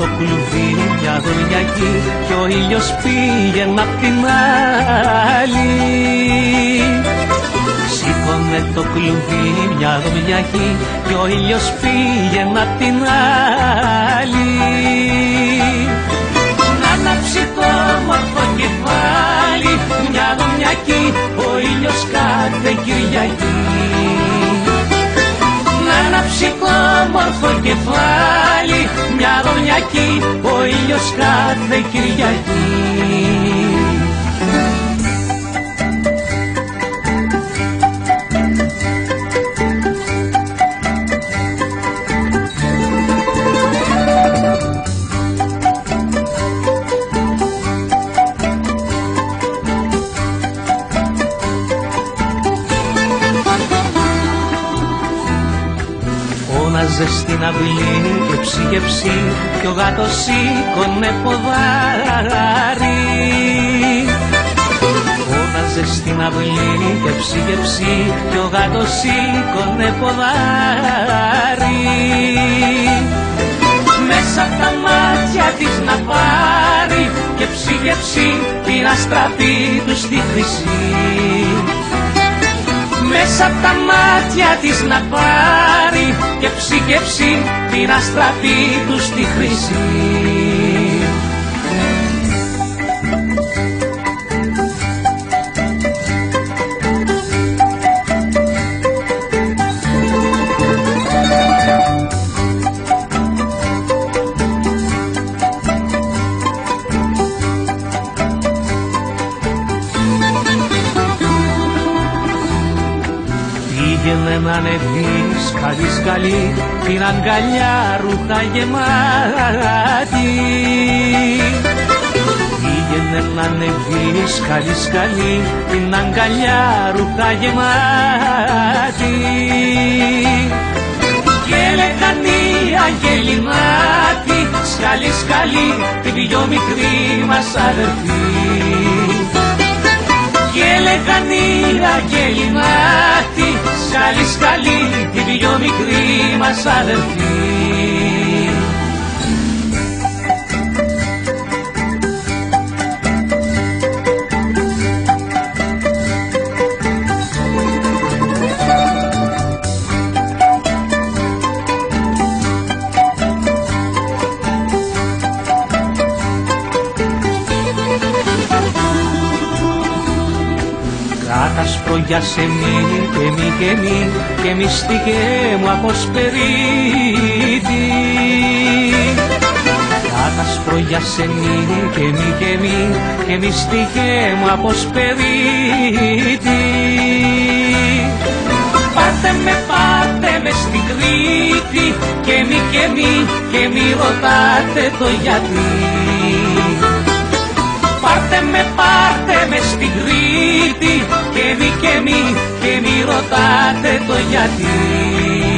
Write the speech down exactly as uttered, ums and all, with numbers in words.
το κλουβί μια δωριακή κι ο ήλιος πήγαινε απ' την άλλη. Σήκωνε το κλουβί μια δωριακή κι ο ήλιος πήγαινε απ' την άλλη. Να ανάψει το όμορφο κεφάλι μια δωριακή ο ήλιος κάθε Κυριακή. Να ανάψει το όμορφο κεφάλι μια δωριακή ο ήλιος κάθε Κυριακή. Φώναζε στην αυλή και ψήγεψη κι ο γάτος σήκωνε ποδάρι. Φώναζε στην αυλή και ψήγεψη κι ο γάτος σήκωνε ποδάρι. Μέσα απ' τα μάτια της να πάρει και ψήγεψη την αστραπή του στη χρυσή. Μέσα απ' τα μάτια της να πάρει και ψήκεψη την αστραπή του στη χρυσή. Πήγαινε να ανεβεί σκαλί σκαλί την αγκαλιά ρούχα γεμάτη. Πήγαινε να ανεβεί σκαλί σκαλί την αγκαλιά ρούχα γεμάτη. Και έλεγαν οι αγγέλοι μάτι σκαλί σκαλί την πιο μικρή μας αδερφή. Και έλεγαν οι αγγέλοι μάτι σκαλί σκαλί την πιο μικρή μας αδερφή. Κάτασπρο για σεμί και μη και μη και μυστικέ μου αποσπερίτη. Κάτασπρο για σεμί και μη και μη και μυστικέ μου αποσπερίτη. Πάρτε με, πάρτε με στην Κρήτη και μη και μη και μη ρωτάτε το γιατί. Πάρτε με, πάρτε με στην Κρήτη και μη και μη και μη ρωτάτε το γιατί.